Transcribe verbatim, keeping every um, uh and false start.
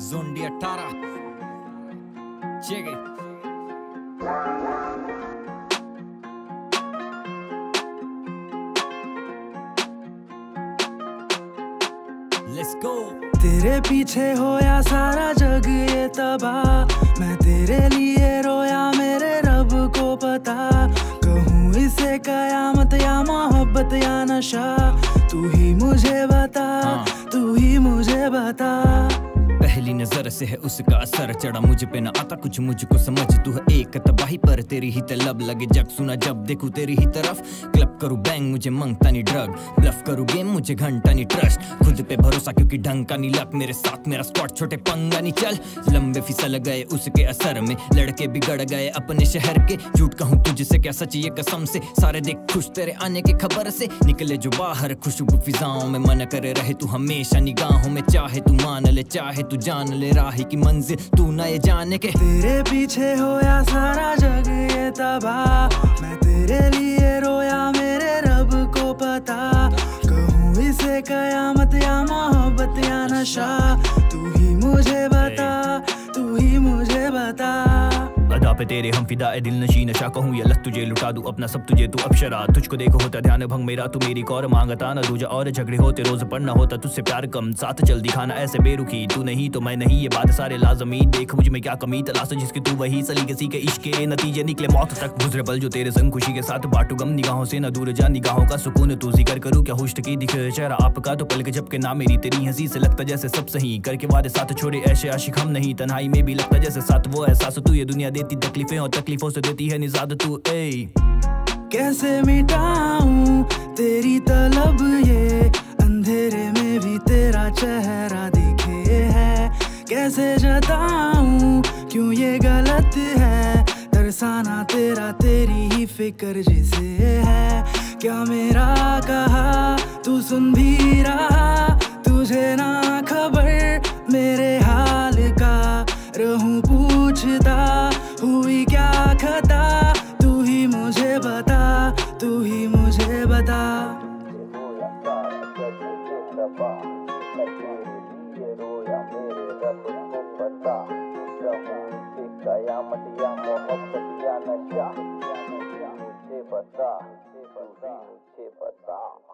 Zondi अठारह check it. Let's go. तेरे पीछे होया सारा जग ये तबाह, मैं तेरे लिए रोया मेरे रब को पता। कहूँ इसे कयामत या मोहब्बत या नशा, तू ही मुझे बता, तू ही मुझे बता। पहली नजर से है उसका असर चढ़ा मुझ पे, न आता कुछ मुझको समझ। तू है एक तबाही पर तेरी ही तलब लगे जग सुना जब देखूं तेरी ही तरफ। क्लब करूं बैंग मुझे मंगता नहीं ड्रग, ब्लफ करूं गेम मुझे घंटा नहीं ट्रस्ट। खुद पे भरोसा क्योंकि ढंग का नहीं लक, मेरे साथ मेरा स्क्वाड छोटे पंगा नहीं चल। लंबे फिसल गए उसके असर में, लड़के बिगड़ गए अपने शहर के। झूठ कहूं तुझसे क्या सच ये कसम से, सारे देख खुश तेरे आने की खबर से। निकले जो बाहर खुशबू फिजाओं में, मन करे रहे तू हमेशा निगाहों में। चाहे तू मान ले चाहे तू जान ले, राही की मंजिल तू न ये जाने के। तेरे पीछे होया सारा जग ये तबाह, मैं तेरे लिए रोया मेरे रब को पता। कहूँ इसे कयामत या मोहब्बत या नशा, तू ही मुझे बता, तू ही मुझे बता। अदा पे तेरे हम फिदा ए दिल नशी नशा, कहूँ या लत तुझे लुटा दूं अपना सब तुझे तू अक्षरा। तुझको देखो होता ध्यान भंग मेरा, तू मेरी कौर मांगता ना दूजा। और झगड़े होते रोज पर न होता तुझसे प्यार कम, साथ चल दिखाना ऐसे बेरुखी। तू नहीं तो मैं नहीं ये बात सारे लाजमी, देख मुझ में क्या कमी तलाश जिसकी तू वही सलीके के इश्क के नतीजे निकले मौत तक। गुजरे पल जो तेरे संग खुशी के साथ बाटू गम, निगाहों से न दूर जा निगाहों का सुकून। तू जिक्र करूँ क्या हुश्त की दिख चेहरा आपका, तो पल के झपके ना मेरी तेरी हंसी से लगता जैसे सब सही। करके वादे साथ छोड़े ऐसे आशिक हम नहीं, तन्हाई में भी लगता जैसे साथ वो एहसास। तू ये दुनिया देती तकलीफें और तकलीफों से देती है निजात तू। ए कैसे मिटाऊं तेरी तलब ये, अंधेरे में भी तेरा चेहरा दिखे है। कैसे जताऊं क्यों ये गलत है, तरसाना तेरा तेरी ही फिक्र जिसे है। क्या मेरा कहा तू सुन भी रहा, तुझे ना खबर मेरे हाल का। रहूं पूछता हुई क्या खता, तू ही मुझे बता, तू ही मुझे बता। कयामत या मोहब्बत या नशा, मुझे बता, मुझे बता।